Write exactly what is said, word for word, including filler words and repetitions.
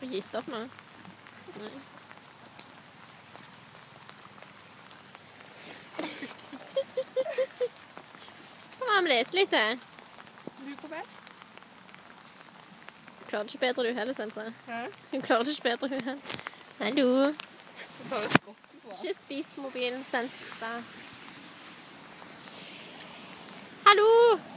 Har gitt opp nå? Nei. Kom an, Blizz, litt til. Du går med? Hun klarer ikke bedre du heller, Sense. Hæ? Hun klarer ikke bedre hun heller. Hallo. Ikke spis mobilen, Sense. Hallo!